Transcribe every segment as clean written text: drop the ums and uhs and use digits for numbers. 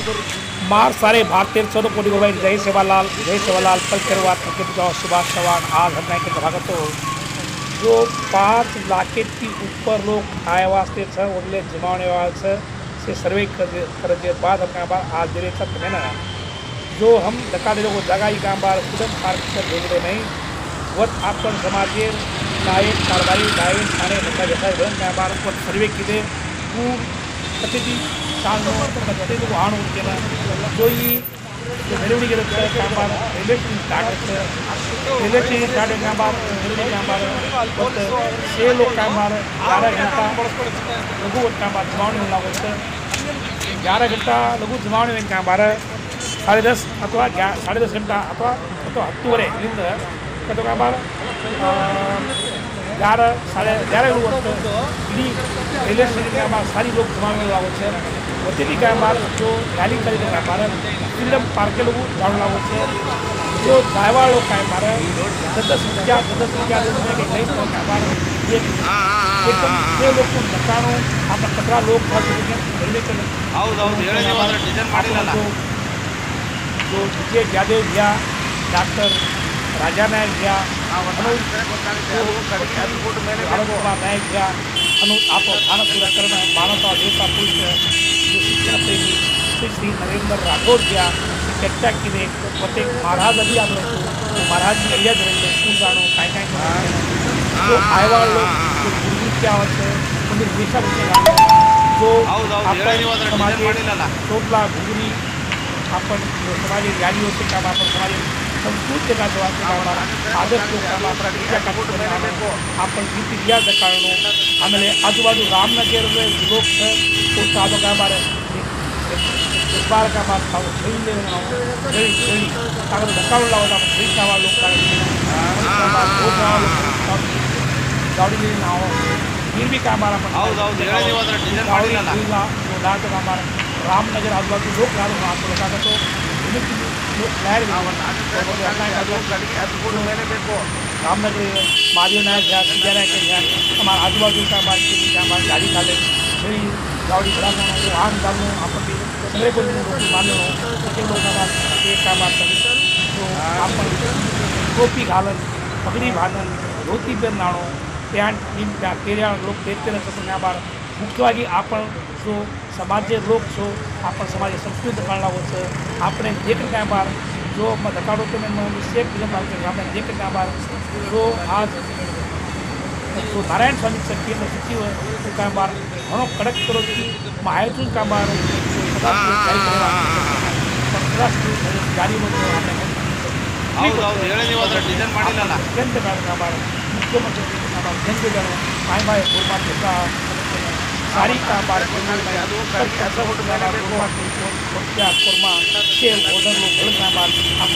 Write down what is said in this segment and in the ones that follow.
मार सारे भारतीय 14 कोटी भाई जय सेवालाल पल करवा सुभाष चौहान आज हम के भागत हो जो 5 लाख की ऊपर लोग आए वास्ते उनले जमाने वाले से सर्वे कर बाद हम आज दिले सत्य है जो हम धक्का दे जगह ही काम बार खुदम पार्क से भेजते नहीं वत आपण समाजे नायक कारभारी डायन थाने धक्का जैसा काम बार सर्वे किए प्रतिनिधि साल प्रतिनिधि वाहन होते जो ही ಮೆರವಣಿಗೆ ಇರುತ್ತೆ ಕಾಂಬಾರ ರೈಲ್ವೆ ಸ್ಟೇಷನ್ ಸ್ಟಾರ್ಟ್ ಕಾಂಬಾರ ಮೆರವಣಿಗೆ ಕಾಂಬಾರ ಮತ್ತು ಸೇಲು ಕಾಂಬಾರ 11 घंटा लघु कांबार जमावणी होते 11 घंटा लघु जमावणी कांबार 10:30 अथवा 10:30 घंटा अथवा 10:30 इलिंद कतो कांबार 11 11:30 इडी रेल्वे स्टेशन कांबार सारी लोग जमावणी होते वतीली कांबार जो रैली करेंगे कांबार फ्रीडम पार्क के लोग जान लागो जो ड्राइवर लोग कांबार 10 रुपया के कई कांबार ये लोग को बतानो आप कतरा लोग रेलवे चले जो विजय यादव भैया डॉक्टर राजा नायक भैया नायक भैया आप भारत सुरक्षा मानवता देवता पुरुष जो शिक्षण प्रेमी श्री नरेंद्र राठौड़ गया चर्चा की महाराज अभी आप महाराज की एरिया जरूर स्कूल जानो काय जो आयवाळ लोग गुरु क्या होते म्हणजे हमेशा जो समाज चोपला घुगरी आपण समाज यादी होते काम आपण समाज संस्कृती का आदर्श आपण रीति रिवाज कारणों आमेले आजूबाजू रामनगर लोग तो का बारे बार का बात खाओ छड़ी ले छड़ी कागज धक्का लाओ छड़ी खावा लोग गाड़ी ले ना हो फिर भी काम रामनगर आजूबाजू लोग तो रामनगर महादेव नायक गया विजय नायक गया हमारे आजूबाजू का बात गाड़ी खाले छड़ी गाड़ी भरा वाहन डालू आपण सगळे कोणी मानलो तो आपण टोपी घालन पगडी बांधन धोती पेर नाणो पॅन्ट पेरिया लोक देते बार मुख्यವಾಗಿ आपण जो समाज लोक छो आपण समाज संस्कृति काढला होतं આપણે देख काय बार जो धकाडो तो मैं शेख આપણે देख काय बार जो आज जो नारायण स्वामी केंद्र सचिव काय बार घणो कड़क करो की माहिती काय बार गाड़ी मुख्यमंत्री सारी का बार आपण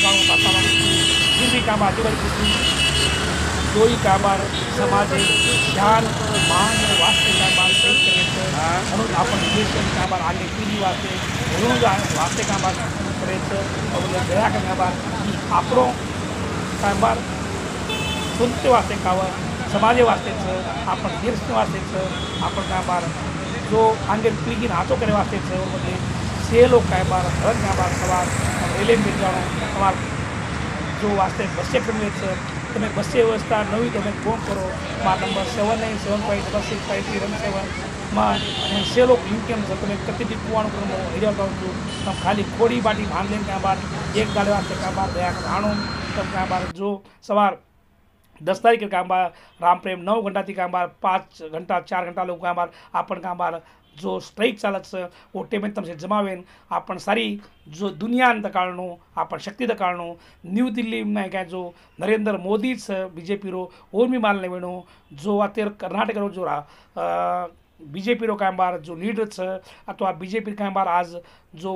हिंदी काम जोई काबार समाज ज्ञान मान वास्ते काबार सही करायचं आपण काबार आगे पिढी वास्ते वास्ते काबार करायचं ग्राहक काबार आपलो काबार सुनते वास्ते कावर समाज वास्तेचं आपण देश वास्तेचं आपण काबार जो आगे पिढी हाथों करे वास्तेचं म्हणजे से लोग काबार हर काबार सवार रेले मिल जाओ सवार जो वास्ते बसे करवेचं તમે બસે વ્યવસ્થા નવી તમે ફોન કરો મારા નંબર 7975665317 સેલો ઇન્કમ છે તમે કતિ ટીપવાનું કરો હિરિયા કહું છું તમે ખાલી ખોડી બાટી ભાંગ લઈને ત્યાં બાર એક દાડે વાસ્તે કાં બાર દયા રાણો તમે કાં બાર जो सवार 10 तारीख के काम बार राम प्रेम 9 घंटा थी काम बार 5 घंटा 4 घंटा लोग काम बार अपन काम बार जो स्ट्राइक चालत वो टेमें तमसे जमावेन आपण सारी जो दुनिया कारणो आपण शक्ति कारणो न्यू दिल्ली में क्या जो नरेंद्र मोदी बीजेपी रो और भी माल वेणो जो आते कर्नाटक रो जो बीजेपी रो काम बार जो लीडर अथवा बीजेपी काम बार आज जो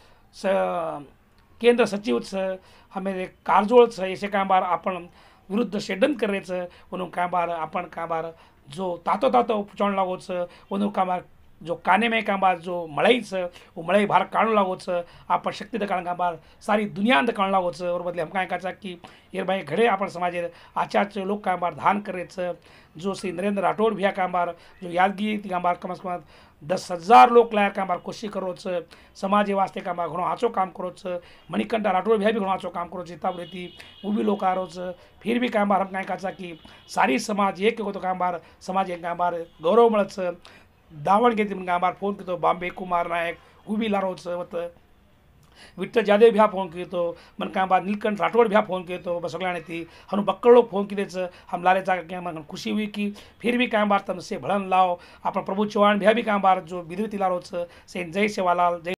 केंद्र सचिव हमें कारजोळ ऐसे काम बार आपण विरुद्ध षडयंत्र करायचं म्हणून काम बार आपण काम बार जो तातो पुचावण लागोच म्हणून काम बार जो काने में काम बार जो मड़ई वो मड़ई बाहर काढून लागोच आपण शक्ति कारण काम बार सारी दुनिया काढून लागोच और बदले हम काय की ये भाई घडे आपण समाज आचार्य लोग काम बार धान करायचं जो श्री नरेंद्र राठौड़ भैया काम बार जो यादगिरी काम बार कम से कम 10,000 लोग लायर क्या बार कोशिश करो समाज वास्ते क्या बार घणो आचो काम करो मणिकंठा राठौड़ भी घणो आचो काम करो हिता रहती वो भी लोग आ रो फिर भी क्या बार हम क्या कहा कि सारी समाज एक को तो क्या बार समाज क्या बार गौरव मिलत दावण के क्या बार फोन की तो बॉम्बे कुमार नायक वो भी लारो विठ्ठल जादव भी फोन किए तो मन क्या बात नीलकंठ राठौड़ भी फोन किए तो बस सगळ्यांनी थी हम बक्कड़ लोग फोन किए हम लाले जा क्या मन खुशी हुई कि फिर भी क्या बार तुमसे भड़न लाओ अपन प्रभु चौहान भी क्या बार जो विधि लारो से जय सेवालाल जय